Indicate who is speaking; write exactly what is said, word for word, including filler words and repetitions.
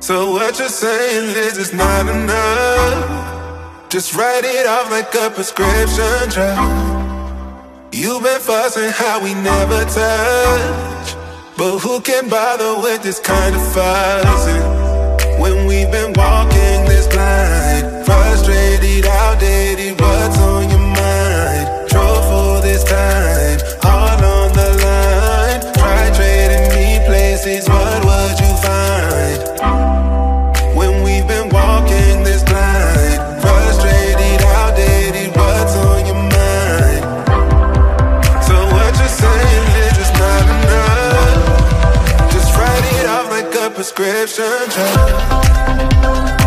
Speaker 1: So what you're saying is it's not enough. Just write it off like a prescription drug. You've been fussing how we never touch, but who can bother with this kind of fussing when we've been walking this blind? Frustrated, outdated, what's on your mind? Drove for this time, all on the line. Try trading me places, what would you find? When we've been walking this blind, frustrated, outdated, what's on your mind? So what you're saying is it's not enough. Just write it off like a prescription drug.